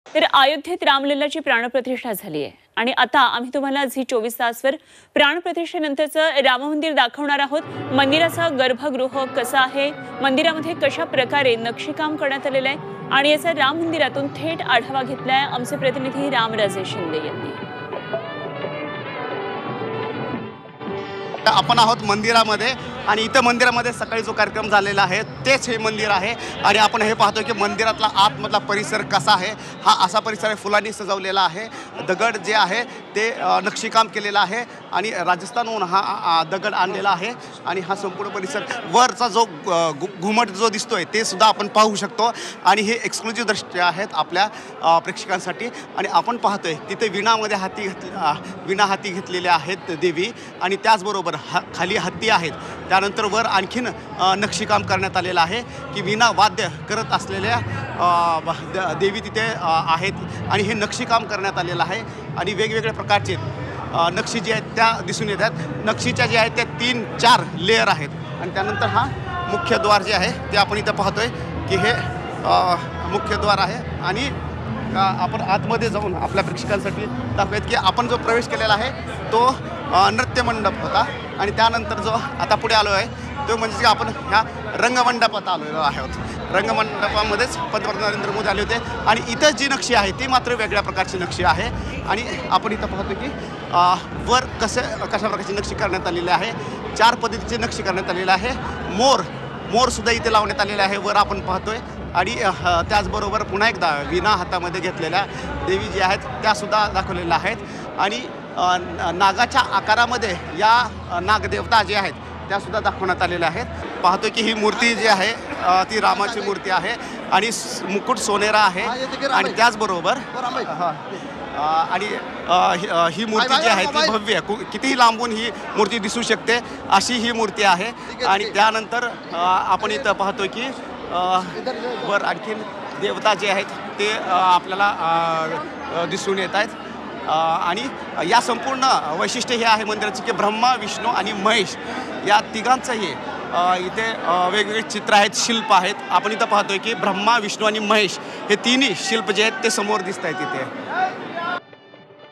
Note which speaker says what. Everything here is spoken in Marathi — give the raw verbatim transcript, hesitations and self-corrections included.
Speaker 1: तर अयोध्येत रामलल्लाची प्राणप्रतिष्ठा झाली आहे आणि आता आम्ही तुम्हाला झी चोवीस तासवर प्राणप्रतिष्ठेनंतरचं राम मंदिर दाखवणार आहोत। मंदिराचा गर्भगृह कसा आहे, मंदिरामध्ये कशा प्रकारे नक्षीकाम करण्यात आलेलं आहे आणि याचा राम मंदिरातून थेट आढावा घेतलाय आमचे प्रतिनिधी रामराजे शिंदे यांनी।
Speaker 2: आपण आहोत मंदिरामध्ये आणि इथं मंदिरामध्ये सकाळी जो कार्यक्रम झालेला आहे तेच हे मंदिर आहे आणि आपण हे पाहतो की मंदिरातला आतमधला परिसर कसा आहे। हा असा परिसर आहे, फुलांनी सजवलेला आहे, दगड जे आहे ते नक्षीकाम केलेलं आहे आणि राजस्थानहून हा दगड आणलेला आहे आणि हा संपूर्ण परिसर वरचा जो घुमट जो दिसतोय ते सुद्धा आपण पाहू शकतो आणि हे एक्सक्लुझिव्ह दृश्य आहेत आपल्या प्रेक्षकांसाठी। आणि आपण पाहतोय तिथे विणामध्ये हाती घेतले विणा हाती घेतलेले आहेत देवी आणि त्याचबरोबर हा खाली हत्ती आहेत, त्यानंतर वर आणखीन नक्षीकाम करण्यात आलेलं आहे की विणा वाद्य करत असलेल्या देवी तिथे आहेत आणि हे नक्षीकाम करण्यात आलेलं आहे आणि वेगवेगळ्या प्रकारचे नक्षी जे आहेत त्या दिसून येतात। नक्षीच्या जे आहेत त्या तीन चार लेअर आहेत आणि त्यानंतर हा मुख्यद्वार जे आहे ते आपण इथं पाहतोय की हे मुख्यद्वार आहे आणि आपण आतमध्ये जाऊन आपल्या प्रेक्षकांसाठी दाखवूयात की आपण जो प्रवेश केलेला आहे तो नृत्य मंडप होता आणि त्यानंतर जो आता पुढे आलो आहे तो म्हणजे की आपण ह्या रंगमंडपात आलेलो आहोत। रंगमंडपामध्येच पंतप्रधान नरेंद्र मोदी आले होते आणि इथं जी नक्षी आहे ती मात्र वेगळ्या प्रकारची नक्षी आहे आणि आपण इथं पाहतो की वर कसे कशा प्रकारची नक्षी करण्यात आलेली आहे, चार पद्धतीची नक्षी करण्यात आलेली आहे। मोर मोरसुद्धा इथे लावण्यात आलेले आहे वर आपण पाहतोय आणि त्याचबरोबर पुन्हा एकदा विणा हातामध्ये घेतलेल्या देवी जी आहेत त्यासुद्धा दाखवलेल्या आहेत आणि नागाच्या आकारामध्ये या नागदेवता जे आहेत त्यासुद्धा दाखवण्यात आलेल्या आहेत। पाहतो की ही मूर्ती जी आहे ती रामाची मूर्ती आहे आणि मुकुट सोनेरा आहे आणि त्याचबरोबर आणि ही मूर्ती जी आहे ती भव्य, कितीही लांबून ही मूर्ती दिसू शकते अशी ही मूर्ती आहे। आणि त्यानंतर आपण इथं पाहतो की वर आणखीन देवता जे आहेत ते आपल्याला दिसून येत आहेत आणि या संपूर्ण वैशिष्ट्य हे आहे मंदिराचे की ब्रह्मा, विष्णू आणि महेश या तिघांचंही इथे वेगवेगळे चित्र आहेत, शिल्प आहेत। आपण इथं पाहतोय की ब्रह्मा, विष्णू आणि महेश हे तिन्ही शिल्प जे आहेत ते समोर दिसत आहेत इथे।